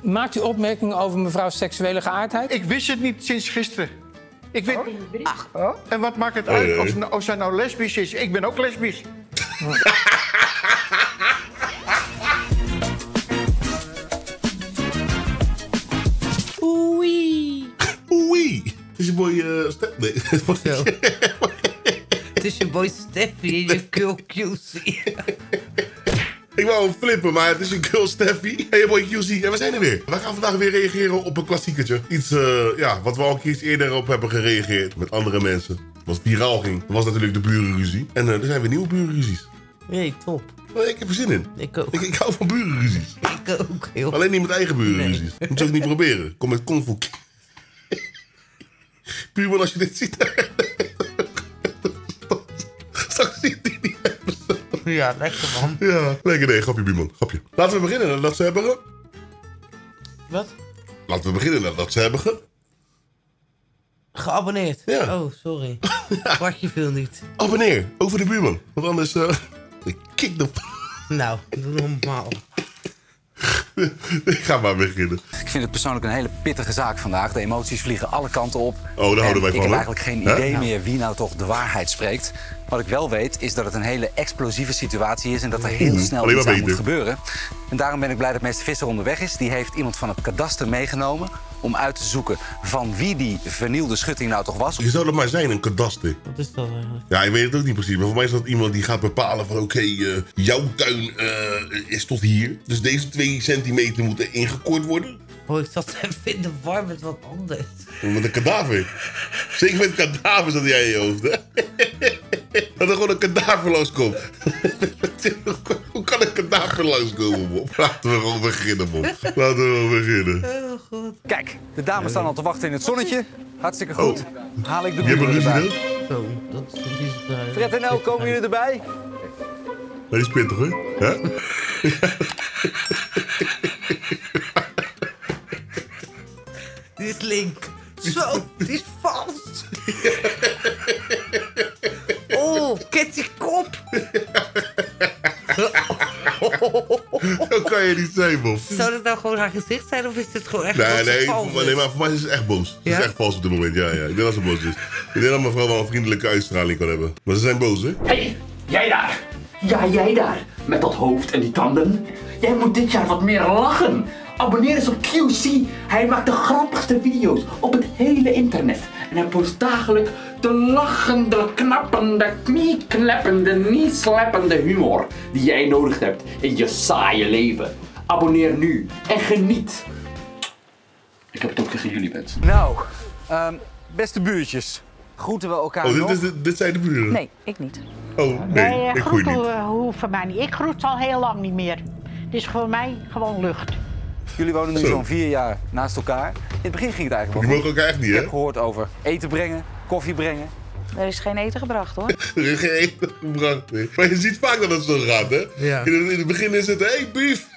Maakt u opmerkingen over mevrouws seksuele geaardheid? Ik wist het niet sinds gisteren. Ik weet... En wat maakt het uit of zij nou lesbisch is? Ik ben ook lesbisch. Oei. Oei. Het is je boy Stef. Nee. Het is je boy Steffi en je girl QC. Ik wou hem flippen, maar het is je girl Steffi en je boy QC. En we zijn er weer. We gaan vandaag weer reageren op een klassiekertje. Iets wat we al een keer eerder op hebben gereageerd met andere mensen. Wat viraal ging. Dat was natuurlijk de burenruzie. En er zijn weer nieuwe burenruzies. Nee, top. Ik heb er zin in. Ik ook. Ik hou van burenruzies. Ik ook, heel. Alleen niet met eigen burenruzies. Nee. Moet je ook niet proberen. Kom met kung fu. Buurman, als je dit ziet. Straks ziet hij niet. Ja, lekker man. Ja, lekker nee, grapje buurman, grapje. Laten we beginnen nadat ze hebben Wat? Laten we beginnen nadat ze hebben Geabonneerd? Ja. Oh, sorry. Kwartje veel niet. Abonneer, over de buurman. Want anders, ik kick de... Nou, doe normaal. Ik ga maar beginnen. Ik vind het persoonlijk een hele pittige zaak vandaag. De emoties vliegen alle kanten op. Oh, daar houden wij van. Ik heb eigenlijk geen idee meer wie nou toch de waarheid spreekt. Wat ik wel weet, is dat het een hele explosieve situatie is en dat er heel snel iets aan moet gebeuren. En daarom ben ik blij dat meester Visser onderweg is. Die heeft iemand van het kadaster meegenomen om uit te zoeken van wie die vernielde schutting nou toch was. Je zou dat maar zijn, een kadaster. Wat is dat eigenlijk? Ja, ik weet het ook niet precies. Maar voor mij is dat iemand die gaat bepalen van oké, jouw tuin is tot hier. Dus deze 2 centimeter moeten ingekort worden. Oh, ik zat even in de war met wat anders. Met een kadaver. Zeker met kadavers dat jij in je hoofd, hè? Dat er gewoon een kadaver langskomt. Hoe kan een kadaver langskomen, Bob? Laten we gewoon beginnen, Bob. Laten we gewoon beginnen. Oh, god. Kijk, de dames staan al te wachten in het zonnetje. Hartstikke goed. Haal ik de Je hebt een buren ruzie erbij. dan? Zo, dat is het. Fred en El, komen jullie erbij? Dat is pittig, hoor. Ja? Die is link. Zo, die is vals. Oh, Ketty kop. Dat kan je niet zijn, Bob. Zou dat nou gewoon haar gezicht zijn of is dit gewoon echt Nee, vals? maar voor mij is ze echt boos. Ze Ja? is echt vals op dit moment, ja. Ik denk dat ze boos is. Ik denk dat mevrouw wel een vriendelijke uitstraling kan hebben. Maar ze zijn boos, hè? Hey, jij daar! Ja, jij daar! Met dat hoofd en die tanden. Jij moet dit jaar wat meer lachen. Abonneer eens op QC. Hij maakt de grappigste video's op het hele internet. En hij post dagelijks de lachende, knappende, kniekleppende, niet-slappende humor die jij nodig hebt in je saaie leven. Abonneer nu en geniet. Ik heb het ook tegen jullie, mensen. Nou, beste buurtjes. Groeten we elkaar nog? Dit zijn de buren? Nee, ik niet. Oh, nee, ik groei niet. Groeten hoeft van mij niet. Ik groet al heel lang niet meer. Het is voor mij gewoon lucht. Jullie wonen nu zo'n 4 jaar naast elkaar. In het begin ging het eigenlijk Die wel mogen elkaar echt niet, hè? Ik heb gehoord over eten brengen, koffie brengen. Er is geen eten gebracht, hoor. Er is geen eten gebracht, nee. Maar je ziet vaak dat het zo gaat, hè? Ja. In het begin is het, hey, bief!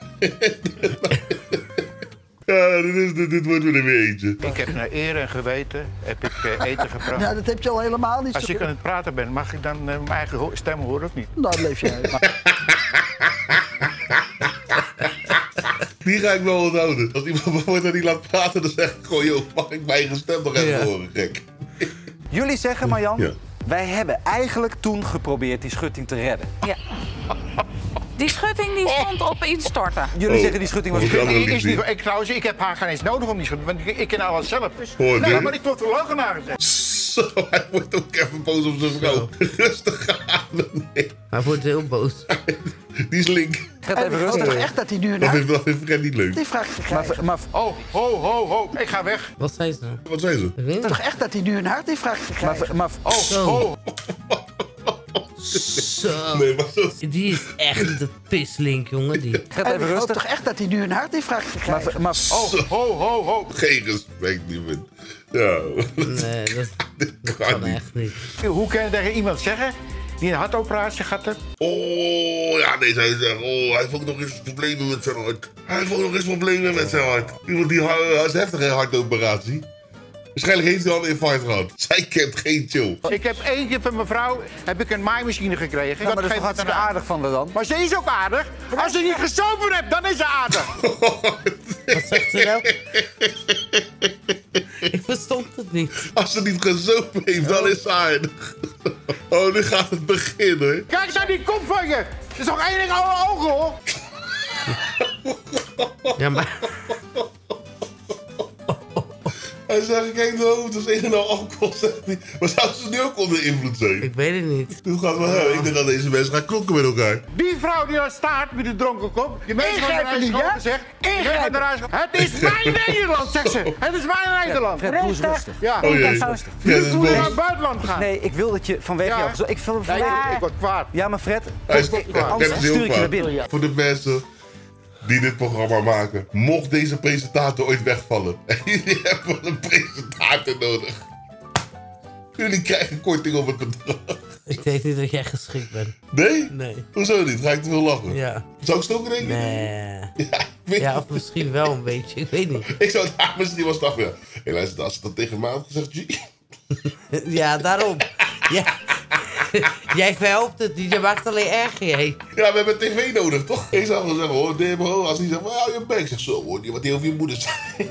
Ja, dit wordt weer eentje. Ik heb naar eer en geweten heb ik eten gebracht. Ja, dat heb je al helemaal niet. Als ik aan het praten ben, mag ik dan mijn eigen stem horen of niet? Nou, dat leef jij. Die ga ik wel onthouden. Als iemand bijvoorbeeld niet laat praten, dan zeg ik gewoon, joh, mag ik mijn eigen stem nog even horen, gek. Jullie zeggen, Marjan, Ja. wij hebben eigenlijk toen geprobeerd die schutting te redden. Ja. Die schutting die stond op instorten. Jullie zeggen die schutting was Oh, kut. dat is niet. Ik heb haar geen eens nodig om die schutting, want ik ken alles zelf. Hoor, Nee, dit. maar ik word de leugenaar gezegd. Zo, hij wordt ook even boos op zijn vrouw. Rustig aan. Nee, Hij wordt heel boos. die is link. Gaat En even ik hoop toch rustig. echt dat hij nu een Dat huis... vindt Fred niet leuk. Die vraagt zich krijgen. Maar Oh, ho, ik ga weg. Wat zei ze? Wat zei ze? Ik weet Toch niet. echt dat hij nu een hart die vraagt zich krijgen. Zo. Zo. Nee, maar zo... Die is echt de pislink, jongen. Die. gaat En even ik hoop rustig. toch echt dat hij nu een hart die vraagt zich krijgen. Ho. Geen respect, die man. Ja. Nee, dat gaat kan niet. echt niet. Hoe kan je tegen iemand zeggen die een hartoperatie gehad heeft? Oh, ja, nee, zij zegt, oh, hij heeft ook nog eens problemen met zijn hart. Hij heeft ook nog eens problemen met zijn hart. Iemand die is heftig, een hartoperatie. Waarschijnlijk heeft hij al een invite gehad. Zij kent geen chill. Ik heb 1 keer van mijn vrouw een maaimachine gekregen. Ja, maar dat is toch hartstikke aardig van haar dan? Maar ze is ook aardig. Als ze niet gesopen hebt, dan is ze aardig. Wat zegt ze nou? Ik verstond het niet. Als ze niet gezopen heeft, dan is ze aardig. Oh, nu gaat het beginnen. Kijk naar die kop van je. Er is nog 1 ding oude ogen, hoor. Ja, maar... Hij zegt, kijk de hoofd, dat is een en al alcohol, zegt hij. Maar zou ze nu ook onder invloed zijn? Ik weet het niet. Hoe gaat het wel hebben? Ik denk dat deze mensen gaan klokken met elkaar. Die vrouw die daar staat met de dronken kop. Je mensen van de school gezegd. Het is mijn Nederland, zegt ze. Het is mijn Nederland. Fred, doe eens rustig. Ja. Oh jee. Ja, dat is Moet je naar boos. het buitenland gaan. Nee, ik wil dat je vanwege Ja. jou... Ik word kwaad. Ja, maar Fred, Hij is anders heel stuur ik je kwaad. naar binnen. Voor de mensen die dit programma maken, mocht deze presentator ooit wegvallen en jullie hebben een presentator nodig, jullie krijgen korting op het bedrag. Ik denk niet dat jij geschikt bent. Nee? Nee. Hoezo niet? Ga ik te veel lachen? Ja. Zou ik stoken rekenen? Nee. Ja, ik weet Ja, niet. of misschien wel een beetje. Ik weet niet. Ik zou daar misschien wel stappen. Ja. Hé, luister, als ze dat tegen mij had gezegd, G. Ja, daarom. Ja. Jij verhelpt het niet, je maakt het alleen erger, jij. Ja, we hebben tv nodig, toch? Ik zou gewoon zeggen, hoor, Demo, als hij zegt, hou je bek. Ik zeg, zo, hoor, die wat heel over je moeder zijn.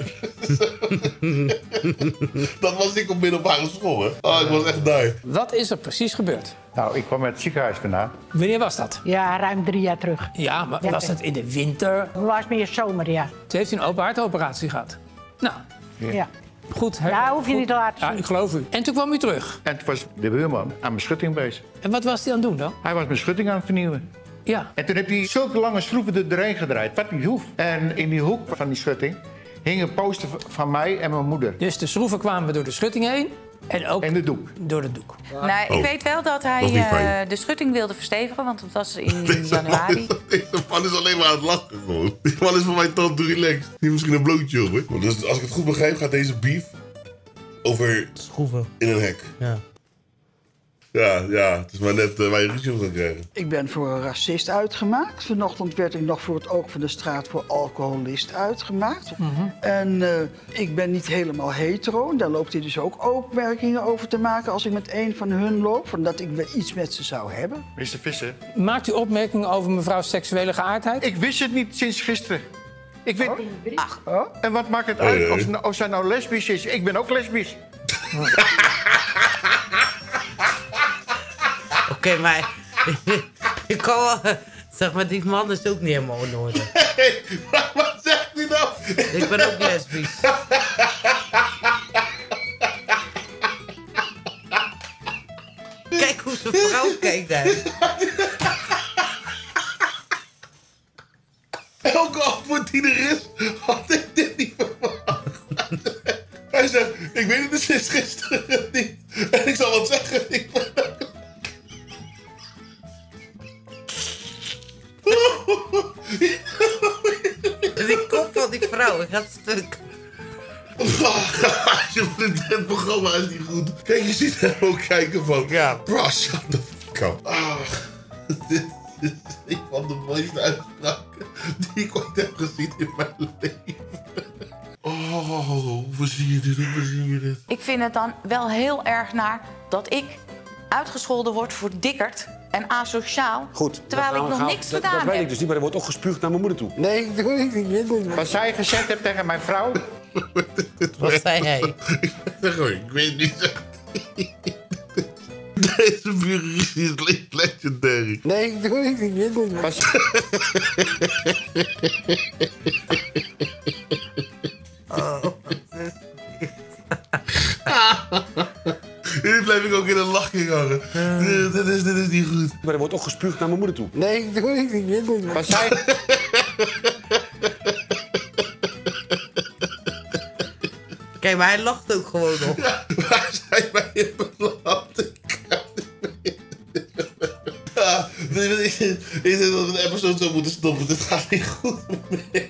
Dat was ik op middelbare school, hè. Oh, ik was echt daar. Wat is er precies gebeurd? Nou, ik kwam uit het ziekenhuis vandaan. Wanneer was dat? Ja, ruim 3 jaar terug. Ja, maar was dat in de winter? Het was meer zomer, ja. Toen heeft u een open hartoperatie gehad. Nou, Ja, goed. Hè? ja hoef je niet te laten Ja, zien. ik geloof u. En toen kwam u terug. En toen was de buurman aan mijn schutting bezig. En wat was hij aan het doen dan? Hij was mijn schutting aan het vernieuwen. Ja. En toen heb hij zulke lange schroeven er doorheen gedraaid, wat niet hoeft. En in die hoek van die schutting hing een poster van mij en mijn moeder. Dus de schroeven kwamen door de schutting heen en ook En de doek. door de doek. Nou, ik weet wel dat dat is niet hij fijn. de schutting wilde verstevigen, want het was in januari. Deze man is alleen maar aan het lachen, gewoon. Die man is voor mij tot relaxed. Die heeft misschien een blootje op, hè. Dus als ik het goed begrijp, gaat deze beef over Schroeven. in een hek. Ja. Ja, het is maar net waar je ruzie op gaat krijgen. Ik ben voor een racist uitgemaakt. Vanochtend werd ik nog voor het oog van de straat voor alcoholist uitgemaakt. En ik ben niet helemaal hetero. Daar loopt hij dus ook opmerkingen over te maken als ik met een van hun loop. Van dat ik wel iets met ze zou hebben. Mr. Visser, Maakt u opmerkingen over mevrouws seksuele geaardheid? ik wist het niet sinds gisteren. Ik weet... Ach. En wat maakt het uit of zij nou lesbisch is? Ik ben ook lesbisch. Oké, maar... ik kan wel... Zeg maar, die man is ook niet helemaal in orde. Hey, wat zegt hij nou? Ik ben ook lesbisch. Kijk hoe zijn vrouw kijkt daar. Elke antwoord die er is, had ik dit niet verwacht. Hij zegt, ik weet het dus sinds gisteren niet. En ik zal wat zeggen, ik ben... Die kop van die vrouw, ik gaat stuk. Je dit programma is niet goed. Kijk, je ziet hem ook kijken van... Ja. Bro, shut the fuck up. Dit is een van de mooiste uitspraken die ik ooit heb gezien in mijn leven. Oh, hoe zie je dit? Hoe zie je dit? Ik vind het dan wel heel erg naar dat ik uitgescholden word voor dikkerd en asociaal. Goed. Terwijl ik nog niks gedaan Dat weet ik heb. dus niet, maar er wordt ook gespuugd naar mijn moeder toe. Nee, ik doe niet. Ik weet niet. Wat zij gezegd hebt tegen mijn vrouw... Wat zei hij? Ik weet niet. Deze bureaucratie is legendary. Nee, ik doe niet. Ik weet niet. Wat Nu blijf ik ook in een lachje hangen. Dit is niet goed. Maar er wordt ook gespuugd naar mijn moeder toe. Nee, ik doe niet. Ik weet niet. Wat zij... Kijk, maar hij lacht ook gewoon nog. Waar zijn wij in beland? Ja, ik denk dat we de episode zo moeten stoppen. Dit gaat niet goed meer.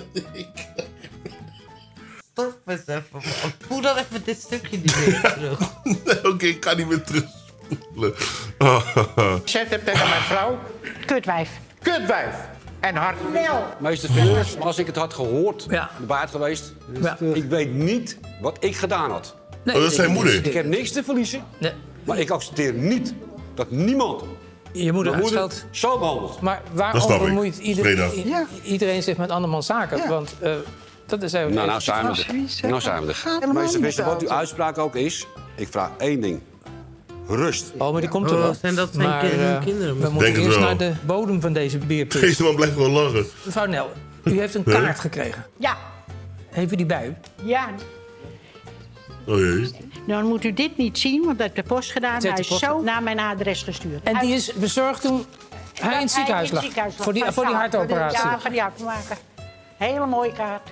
Stop eens even, man. Voel dan even dit stukje niet meer terug. Oké, ik ga niet meer terugspoelen. gezegd hebt tegen mijn vrouw... Kutwijf. Kutwijf. En hard. Meester Philips, als ik het had gehoord, Ja. de baard geweest. Ja. Ik weet niet wat ik gedaan had. Nee, dat is zijn moeder. Ik heb niks te verliezen. Nee. Maar ik accepteer niet dat niemand je moeder uitstelt. Zo behandeld. Maar waarom bemoeit iedereen zich met andermans zaken? Ja. Want dat is even... Nou zijn we er. Meester Visser, wat uw uitspraak ook is... Ik vraag één ding. Rust. Oh, maar die komt er wel. En dat zijn kinderen. We moeten eerst naar de bodem van deze beerput. Deze man blijft gewoon lachen. Mevrouw Nel, u heeft een kaart gekregen. Ja. Heeft u die bij u? Ja. Oh jee. Dan moet u dit niet zien, want dat heb de post gedaan. Hij is zo naar mijn adres gestuurd. En die is bezorgd toen hij in het ziekenhuis lag? Voor die hartoperatie? Ja, voor die hartmaker. Hele mooie kaart.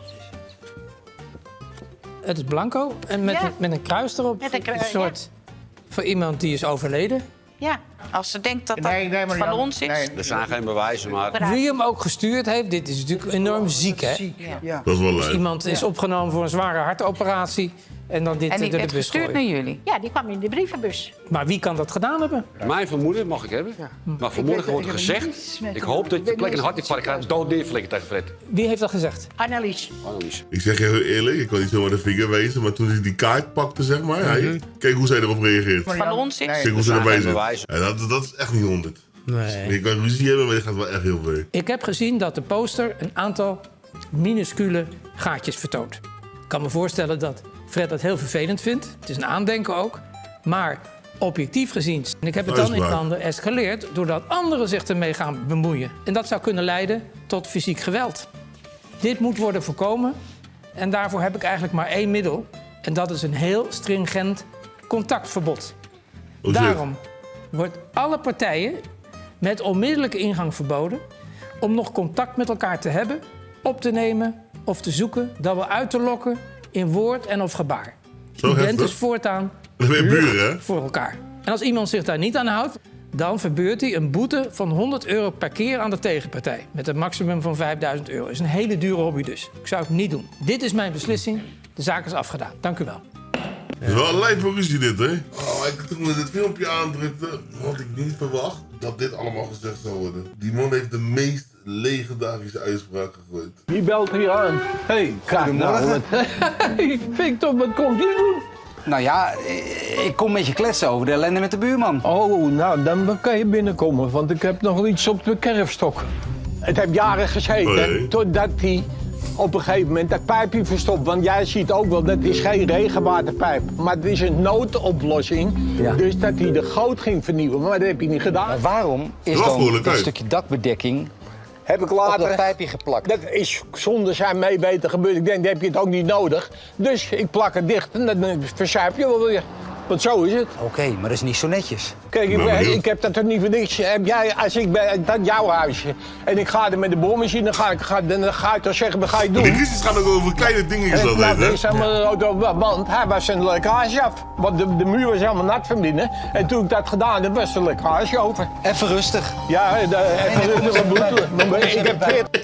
Het is blanco en met een kruis erop. Een soort voor iemand die is overleden. Ja, als ze denkt dat dat van ons is. Er zijn geen bewijzen, maar... Wie hem ook gestuurd heeft, dit is natuurlijk enorm ziek, hè? Ja. Dat is wel leuk. Dus iemand is opgenomen voor een zware hartoperatie en dan dit door de bus gooien. Gestuurd naar jullie? Ja, die kwam in de brievenbus. Maar wie kan dat gedaan hebben? Mijn vermoeden mag ik hebben. Ja. Maar vanmorgen wordt gezegd... Ik hoop dat je plek een hartinfarct krijgt. Dood neerflikken tegen Fred. Wie heeft dat gezegd? Annelies. Ik zeg je heel eerlijk, ik kan niet zomaar de vinger wijzen, maar toen hij die kaart pakte, zeg maar, kijk hoe zij erop reageert. Van ons is? Kijk hoe ze erbij zit. En dat is echt niet 100. Nee. Je kan ruzie hebben, maar dit gaat wel echt heel ver. Ik heb gezien dat de poster een aantal minuscule gaatjes vertoont. Ik kan me voorstellen dat Fred dat heel vervelend vindt. Het is een aandenken ook. Maar objectief gezien, en ik heb het dan in landen escaleerd doordat anderen zich ermee gaan bemoeien. En dat zou kunnen leiden tot fysiek geweld. Dit moet worden voorkomen. En daarvoor heb ik eigenlijk maar één middel. En dat is een heel stringent contactverbod. Daarom wordt alle partijen met onmiddellijke ingang verboden om nog contact met elkaar te hebben, op te nemen of te zoeken, dat wel uit te lokken in woord en of gebaar. U bent dus voortaan buren, voor elkaar. En als iemand zich daar niet aan houdt, dan verbeurt hij een boete van €100 per keer aan de tegenpartij. Met een maximum van €5000. Dat is een hele dure hobby dus. Ik zou het niet doen. Dit is mijn beslissing. De zaak is afgedaan. Dank u wel. Het is wel een lijp voor ruzie dit, hè? Toen we dit filmpje aandrukten, had ik niet verwacht dat dit allemaal gezegd zou worden. Die man heeft de meest legendarische uitspraak gegooid. Wie belt hier aan? Hé, goedemorgen. Hey, Victor, wat komt je doen? Nou ja, ik kom met je kletsen over de ellende met de buurman. Oh, nou, dan kan je binnenkomen, want ik heb nog wel iets op de kerfstok. Het heeft jaren gezeten, totdat hij op een gegeven moment dat pijpje verstopt. Want jij ziet ook wel, dat is geen regenwaterpijp. Maar het is een noodoplossing. Ja. Dus dat hij de goot ging vernieuwen, maar dat heb je niet gedaan. Maar waarom is dan dat stukje dakbedekking heb ik later op dat pijpje geplakt? Dat is zonder zijn meeweten gebeurd. Ik denk, dan heb je het ook niet nodig. Dus ik plak het dicht en dan verzuip je wel weer. Want zo is het. Oké, maar dat is niet zo netjes. Kijk, ik heb dat er niet voor niks. Heb jij, als ik bij dat jouw huisje en ik ga er met de boormachine, dan ga je toch zeggen, wat ga je doen? Die ruzies gaan ook over kleine dingetjes altijd, hè? Is helemaal, want hij was een lekkage af. Want de muur was helemaal nat van binnen. En toen ik dat gedaan heb, was de lekkage over. Even rustig. Ja, even rustig. Ik heb 40...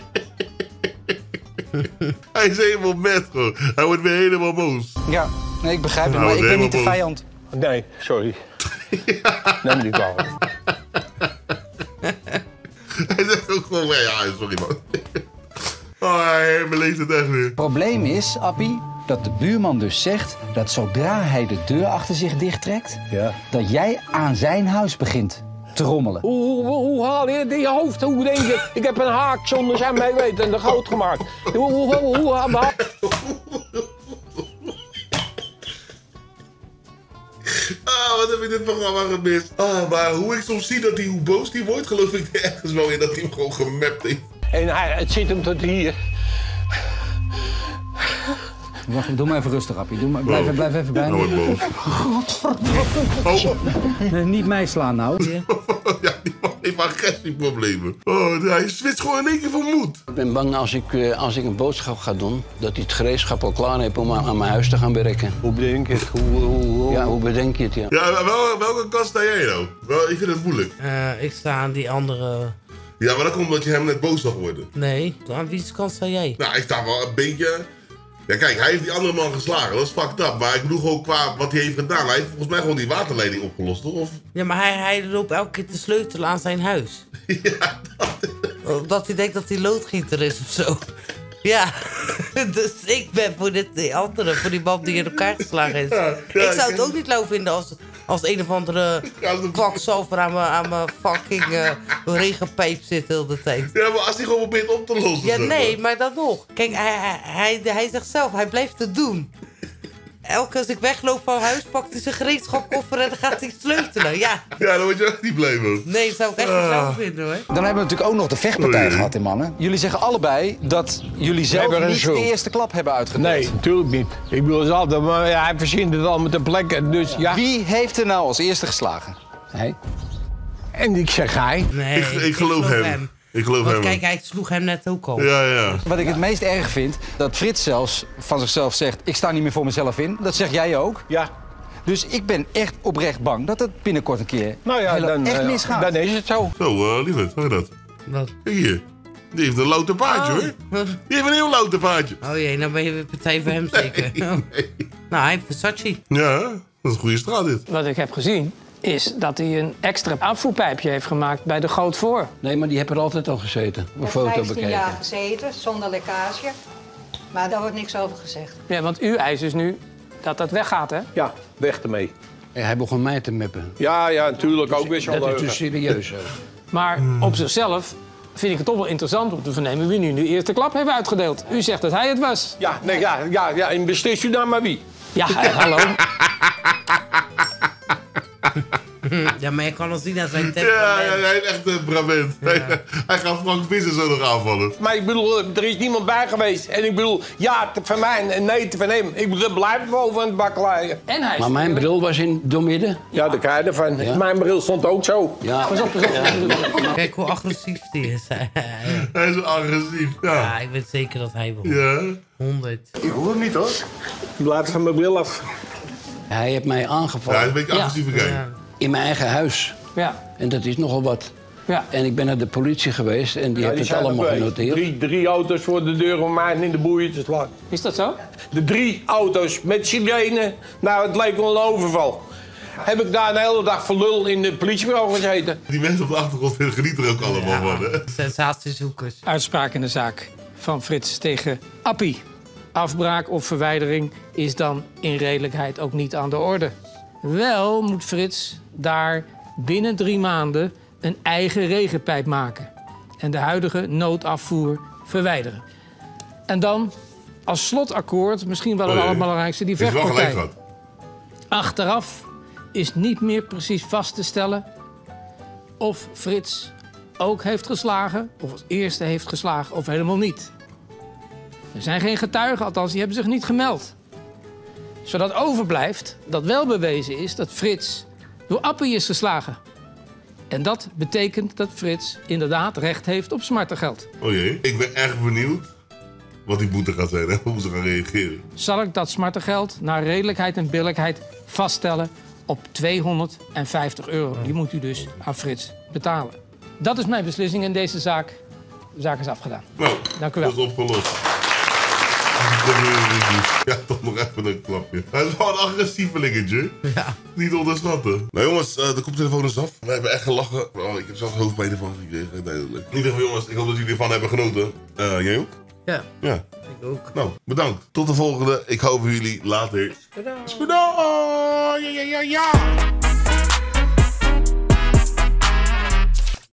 Hij is helemaal met gewoon. Hij wordt weer helemaal boos. Ja, nee, ik begrijp het, maar ik ben niet de vijand. Nee, sorry. Neem me niet kwalijk. Hij zegt ook gewoon, ja, sorry man. Oh, hij beleeft het echt weer. Het probleem is, Appie, dat de buurman dus zegt dat zodra hij de deur achter zich dichttrekt, dat jij aan zijn huis begint te rommelen. Hoe haal je het in je hoofd? Hoe denk je? Ik heb een haak zonder zijn meeweten en de goot gemaakt. Hoe haal wat heb ik dit programma gemist. Maar hoe ik soms zie dat hoe boos die wordt, geloof ik er ergens wel in dat hij hem gewoon gemapt heeft. En het zit hem tot hier. Wacht, doe maar even rustig, Appie. Blijf even bij me. Nou, boos. Nee, niet mij slaan nou. Ja, die man heeft agressieproblemen. Hij switcht gewoon in één keer van moed. Ik ben bang als ik een boodschap ga doen, dat hij het gereedschap al klaar heeft om aan mijn huis te gaan werken. Hoe bedenk je het? Ja, hoe bedenk je het, ja. Ja, welke kant sta jij nou? Ik vind het moeilijk. Ik sta aan die andere... Ja, maar dat komt omdat je hem net boos zag worden. Nee, aan wie kant sta jij? Nou, ik sta wel een beetje... Ja, kijk, hij heeft die andere man geslagen. Dat is fucked up. Maar ik bedoel gewoon qua wat hij heeft gedaan. Hij heeft volgens mij gewoon die waterleiding opgelost, toch? Of... Ja, maar hij loopt elke keer te sleutelen aan zijn huis. Ja, dat hij denkt dat hij loodgieter is of zo. Ja, dus ik ben voor die andere, voor die man die in elkaar geslagen is. Ik zou het ook niet leuk vinden als een of andere kwakzalver aan mijn fucking regenpijp zit de hele tijd. Ja, maar als hij gewoon probeert op te lossen. Ja, nee, maar dan nog. Kijk, hij zegt zelf, hij blijft het doen. Elke keer als ik wegloop van huis, pakt hij zijn gereedschapkoffer en dan gaat hij sleutelen. Ja, dan word je ook niet blij van. Nee, dat zou ik echt niet zo vinden, hoor. Dan hebben we natuurlijk ook nog de vechtpartij gehad, mannen. Jullie zeggen allebei dat jullie zelf niet de eerste klap hebben uitgedeeld. Nee, natuurlijk niet. Ik bedoel, het is altijd, maar hij verzint het al met de plekken, dus ja. Wie heeft er nou als eerste geslagen? Hij. En ik zeg hij. Nee, ik geloof hem. Ik geloof Want hem. kijk, hij sloeg hem net ook al. Ja. Wat ik het meest erg vind, dat Frits zelfs van zichzelf zegt... ik sta niet meer voor mezelf in. Dat zeg jij ook. Ja. Dus ik ben echt oprecht bang dat het binnenkort een keer dan, echt misgaat. Dan is het zo. Zo, lieverd, hoor je dat? Wat? Kijk hier. Die heeft een louter paardje, hoor. Die heeft een heel louter paardje. Oh jee, dan ben je weer partij voor hem zeker. Nee. Nou, hij heeft Versace. Ja, dat is een goede straat dit. Wat ik heb gezien is dat hij een extra afvoerpijpje heeft gemaakt bij de Goot voor. Nee, maar die heb er altijd al gezeten. Een foto 15 bekeken. jaar gezeten, zonder lekkage. Maar daar wordt niks over gezegd. Ja, want u eist dus nu dat dat weggaat, hè? Ja, weg ermee. En hij begon mij te meppen. Ja, natuurlijk ook weer zo. Dat is dus serieus. Maar op zichzelf vind ik het toch wel interessant om te vernemen wie nu de eerste klap heeft uitgedeeld. U zegt dat hij het was. Ja, nee, ja. En beslist u dan maar wie? Ja, hallo. Ja, maar je kan al zien aan zijn tempo. Ja, hij is echt een Brabant. Ja. Hij gaat Frank Visser zo nog aanvallen. Maar ik bedoel, er is niemand bij geweest. En ik bedoel, ja van mij en nee van hem. Ik bedoel, dat blijft boven aan het bakkeleien. Maar mijn bril was in doormidden. Ja, daar krijg je ervan. Ja. Mijn bril stond ook zo. Ja. Pas op. Kijk hoe agressief die is. Hij is agressief, ja. Ik weet zeker dat hij wil. Ja. 100. Ik hoor hem niet, hoor. Blijf van mijn bril af. Hij heeft mij aangevallen. Ja, hij is een beetje agressief kijken. In mijn eigen huis. Ja. En dat is nogal wat. Ja. En ik ben naar de politie geweest en die heeft het allemaal genoteerd. Drie auto's voor de deur om mij in de boeien te slaan. Is dat zo? De 3 auto's met sirene. Nou, het leek wel een overval. Heb ik daar een hele dag voor lul in de politiebureau gezeten. Die mensen op de achtergrond genieten er ook allemaal van, hè? Sensatiezoekers. Uitspraak in de zaak van Frits tegen Appie. Afbraak of verwijdering is dan in redelijkheid ook niet aan de orde. Wel moet Frits daar binnen 3 maanden een eigen regenpijp maken. En de huidige noodafvoer verwijderen. En dan als slotakkoord, misschien wel het allerbelangrijkste, die vechtpartij. Achteraf is niet meer precies vast te stellen of Frits ook heeft geslagen, of als eerste heeft geslagen, of helemaal niet. Er zijn geen getuigen, althans die hebben zich niet gemeld. Zodat overblijft dat wel bewezen is dat Frits door Appie is geslagen. En dat betekent dat Frits inderdaad recht heeft op smartengeld. Oh jee, ik ben echt benieuwd wat die boete gaat zijn en hoe ze gaan reageren. Zal ik dat smartengeld naar redelijkheid en billijkheid vaststellen op €250. Die moet u dus aan Frits betalen. Dat is mijn beslissing in deze zaak. De zaak is afgedaan. Nou, dank u wel. Dat is opgelost. Ja, toch nog even een klapje. Hij is wel een agressievelingetje. Ja. Niet onderschatten. Nou jongens, de koptelefoon is af. We hebben echt gelachen. Oh, ik heb zelfs hoofdpijn ervan gekregen. Duidelijk. In ieder geval jongens, ik hoop dat jullie ervan hebben genoten. Jij ook? Ja. Ja. Ik ook. Nou, bedankt. Tot de volgende. Ik hoop jullie later. Bedankt. Ja.